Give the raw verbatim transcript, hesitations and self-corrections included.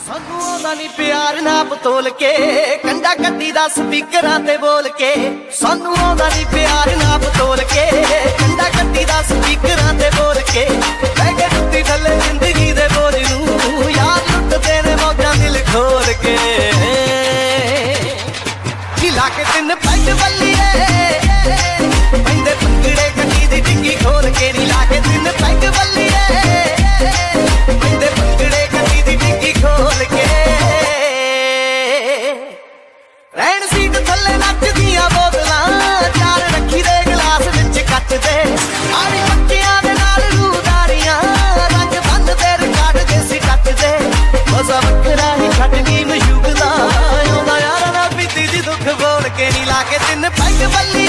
ਸਾਨੂੰ ਆਉਂਦਾ ਨੀ ਪਿਆਰ ਨਾਪ ਤੋਲ ਕੇ, ਕੰਡਾ ਕੱਢੀ ਦਾ ਸਪੀਕਰਾਂ ਤੇ ਬੋਲ ਕੇ। ਸਾਨੂੰ ਆਉਂਦਾ ਨੀ ਪਿਆਰ ਨਾਪ ਤੋਲ ਕੇ, ਕੰਡਾ ਕੱਢੀ ਦਾ ਸਪੀਕਰਾਂ ਤੇ ਬੋਲ ਕੇ। ਬਹਿ ਕੇ ਟੁੱਟੀ ਥੱਲੇ ਜ਼ਿੰਦਗੀ ਦੇ ਬੋਝ ਨੂੰ, ਯਾਰ ਲੁੱਟਦੇ ਨੇ ਮੌਜਾਂ ਦਿਲ ਖੋਲ ਕੇ। ਹਿਲਾ ਕੇ ਤਿੰਨ ਪੈਗ ਬੱਲੀਏ, ਪੈਂਦੇ ਭੰਗੜੇ ਕੱਢੀ ਦੀ ਡਿੱਗੀ ਖੋਲ ਕੇ। ਨੀ ਲਾ ਕੇ ਤਿੰਨ ਪੈਗ ਬੱਲੀਏ, ਪੈਂਦੇ ਭੰਗੜੇ ਕੱਢੀ ਦੀ ਡਿੱਗੀ ਖੋਲ ਕੇ। ਰਹਿਣ ਸੀਟ ਥੱਲੇ ਨੱਚਦੀਆਂ ਬੋਤਲਾਂ, ਚਾਰ ਰੱਖੀ ਦੇ ਗਲਾਸ ਵਿੱਚ ਕੱਚ ਦੇ। ਆੜੀ ਬੱਚਿਆਂ ਦੇ ਨਾਲ ਰੂਦਾਰੀਆਂ, ਰੰਗ ਬੰਨ ਤੇ ਰਿਕਾਰਡ ਦੇ ਸੀ ਟੱਚ ਦੇ। ਮਜ਼ਾ ਵੱਖਰਾ ਹੀ ਖੱਟਣੀ ਮਸ਼ੂਕ ਦਾ, ਆਉਂਦਾ ਯਾਰਾਂ ਨਾਲ ਪੀਤੀ ਦੀ ਦੁੱਖ ਬੋਲ ਕੇ। ਨੀ ਲਾ ਕੇ ਤਿੰਨ ਪੈਗ ਬੱਲੀ